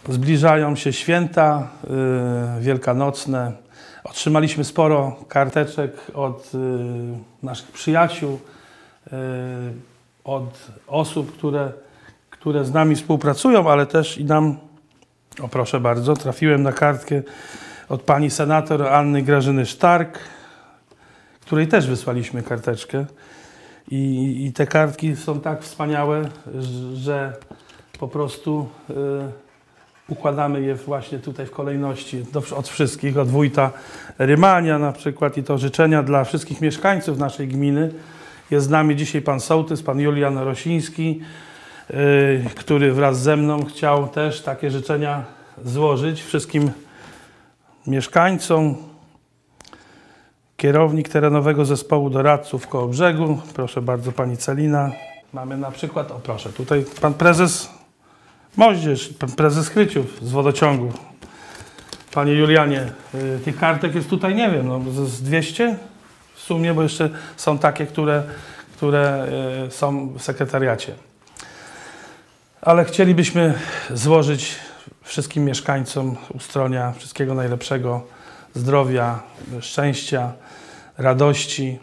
Zbliżają się święta wielkanocne. Otrzymaliśmy sporo karteczek od naszych przyjaciół, od osób, które z nami współpracują, ale też i nam, o proszę bardzo, trafiłem na kartkę od pani senator Anny Grażyny Sztark, której też wysłaliśmy karteczkę. I te kartki są tak wspaniałe, że po prostu układamy je właśnie tutaj w kolejności od wszystkich, od wójta Rymania na przykład, i to życzenia dla wszystkich mieszkańców naszej gminy. Jest z nami dzisiaj pan sołtys, pan Julian Rosiński, który wraz ze mną chciał też takie życzenia złożyć wszystkim mieszkańcom. Kierownik Terenowego Zespołu Doradców Kołobrzegu, proszę bardzo, pani Celina. Mamy na przykład, o proszę, tutaj pan prezes Moździerz, pan prezes Chryciów z wodociągu. Panie Julianie, tych kartek jest tutaj, nie wiem, no, z 200 w sumie, bo jeszcze są takie, które są w sekretariacie. Ale chcielibyśmy złożyć wszystkim mieszkańcom Ustronia wszystkiego najlepszego, zdrowia, szczęścia, radości,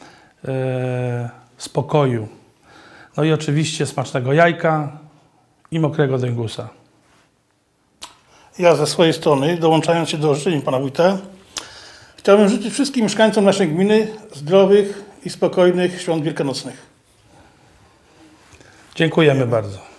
spokoju. No i oczywiście smacznego jajka i mokrego dęgusa. Ja ze swojej strony, dołączając się do życzeń pana wójta, chciałbym życzyć wszystkim mieszkańcom naszej gminy zdrowych i spokojnych świąt wielkanocnych. Dziękujemy bardzo.